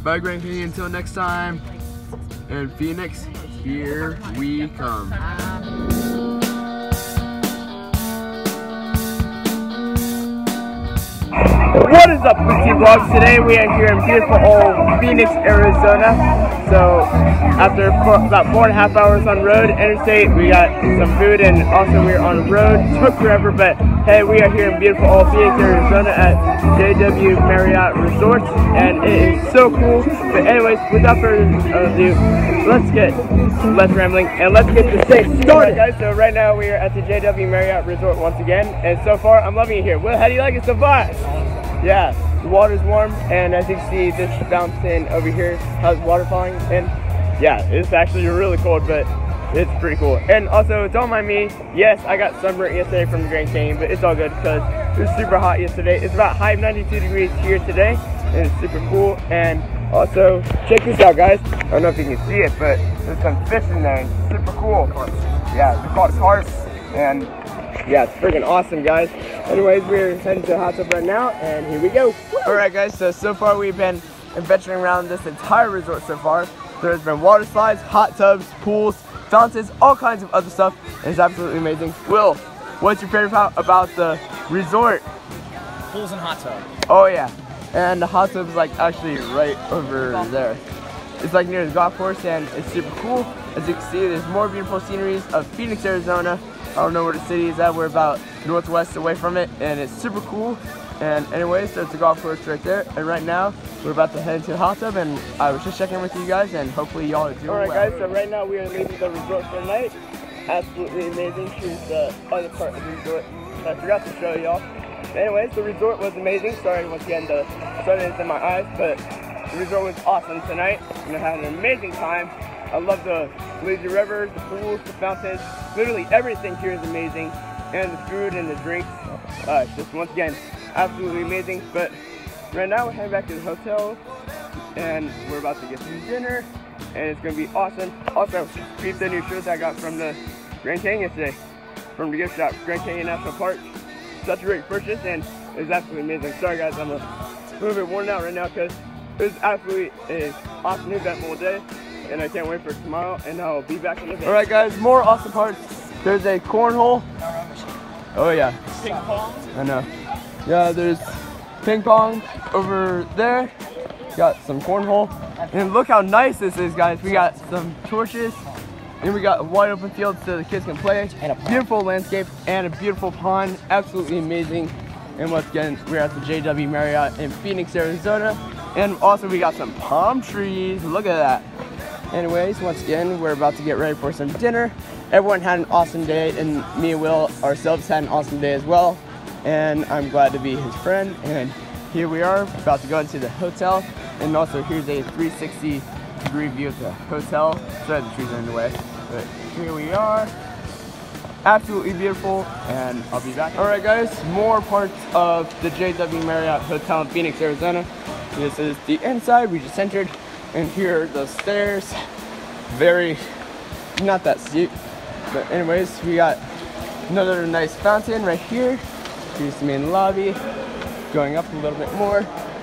Bye, Grand Canyon. Until next time. And Phoenix, here we come. What is up, Blue Team Vlogs? Today we are here in beautiful old Phoenix, Arizona. So after about 4.5 hours on road, interstate, we got some food, and also we're on the road. Took forever, but hey, we are here in beautiful old Phoenix, Arizona at JW Marriott Resort, and it is so cool. But anyways, without further ado, let's get less rambling and let's get this thing started, guys. So right now we are at the JW Marriott Resort once again, and so far I'm loving it here. Well, how do you like it so far? Yeah, the water's warm, and as you can see, this fountain over here has water falling, and yeah, it's actually really cold, but it's pretty cool. And also, don't mind me, yes, I got sunburnt yesterday from the Grand Canyon, but it's all good because it was super hot yesterday. It's about high 92 degrees here today, and it's super cool. And also, check this out, guys. I don't know if you can see it, but there's some fish in there, and it's super cool. Yeah, they're called carp, and yeah, it's freaking awesome, guys. Anyways, we're heading to the hot tub right now, and here we go. Alright, guys, so far we've been adventuring around this entire resort so far. There's been water slides, hot tubs, pools, fountains, all kinds of other stuff. It's absolutely amazing. Will, what's your favorite part about the resort? Pools and hot tub. Oh yeah, and the hot tub is like actually right over there. It's like near the golf course, and it's super cool. As you can see, there's more beautiful sceneries of Phoenix, Arizona. I don't know where the city is at. We're about northwest away from it, and it's super cool. And anyways, there's the golf course right there. And right now, we're about to head into the hot tub, and I was just checking with you guys, and hopefully y'all are doing well. Alright, guys, so right now we are leaving the resort for the night. Absolutely amazing. Here's the other part of the resort I forgot to show y'all. Anyways, the resort was amazing. Sorry, once again, the sun is in my eyes, but the resort was awesome tonight. And I had an amazing time. I love the lazy river, the pools, the fountains. Literally everything here is amazing. And the food and the drinks, just once again, absolutely amazing. But right now we're heading back to the hotel, and we're about to get some dinner, and it's gonna be awesome. Also, peep the new shirts I got from the Grand Canyon yesterday, from the gift shop, Grand Canyon National Park. Such a great purchase, and it was absolutely amazing. Sorry guys, I'm a little bit worn out right now because it was absolutely an awesome, eventful day. And I can't wait for tomorrow, and I'll be back in a bit. Alright guys, more awesome parts. There's a cornhole. Oh yeah. Ping pong. I know. Yeah, there's ping pong over there. Got some cornhole. And look how nice this is, guys. We got some torches, and we got a wide open field so the kids can play. And a beautiful landscape and a beautiful pond. Absolutely amazing. And once again, we're at the JW Marriott in Phoenix, Arizona. And also we got some palm trees. Look at that. Anyways, once again, we're about to get ready for some dinner. Everyone had an awesome day, and me and Will ourselves had an awesome day as well. And I'm glad to be his friend. And here we are, about to go into the hotel. And also, here's a 360-degree view of the hotel. Sorry, the trees are in the way. But here we are. Absolutely beautiful, and I'll be back. Alright guys, more parts of the JW Marriott Hotel in Phoenix, Arizona. This is the inside, we just entered. And here are the stairs. Very, not that steep. But anyways, we got another nice fountain right here. Here's the main lobby. Going up a little bit more.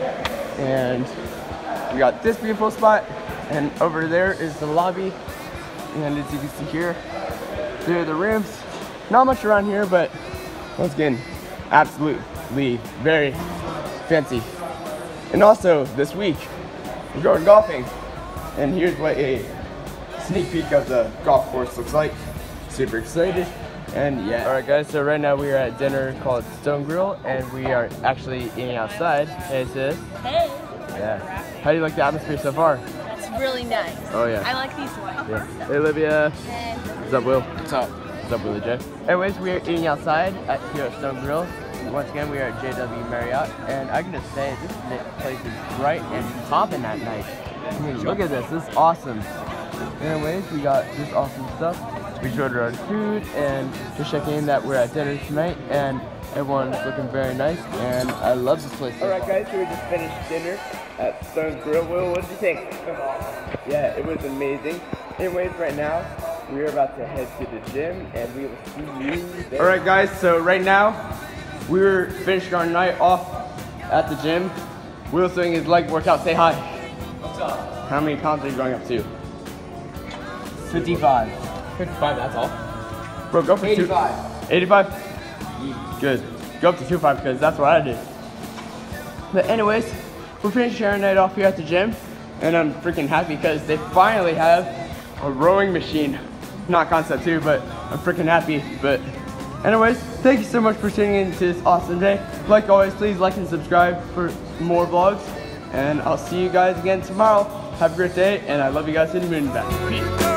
And we got this beautiful spot. And over there is the lobby. And as you can see here, there are the rooms. Not much around here, but once again, absolutely very fancy. And also, this week, we're going golfing, and here's what a sneak peek of the golf course looks like. Super excited, and yeah. Alright guys, so right now we are at dinner called Stone Grill, and we are actually eating outside. Hey sis. Hey. Yeah. How do you like the atmosphere so far? It's really nice. Oh yeah. I like these ones. Yeah. Hey Olivia. Hey. What's up, Will? What's up? What's up, Willie J? Anyways, we are eating outside here at Stone Grill. Once again, we are at JW Marriott, and I can just say this place is bright and popping at night. I mean, look at this. This is awesome. Anyways, we got this awesome stuff. We ordered our food, and just checking in that we're at dinner tonight, and everyone's looking very nice, and I love this place. Alright guys, so we just finished dinner at Stone Grill. Will, what did you think? Yeah, it was amazing. Anyways, right now, we're about to head to the gym, and we will see you there. Alright guys, so right now, we're finishing our night off at the gym. Will's doing his leg workout. Say hi. How many pounds are you going up to? 55. 55, that's all? Bro, go for 85. 85? Good. Go up to 25 because that's what I did. But anyways, we're finishing our night off here at the gym. And I'm freaking happy because they finally have a rowing machine. Not Concept 2, but I'm freaking happy. But anyways, thank you so much for tuning in to this awesome day. Like always, please like and subscribe for more vlogs. And I'll see you guys again tomorrow. Have a great day, and I love you guys to the moon and back. Peace.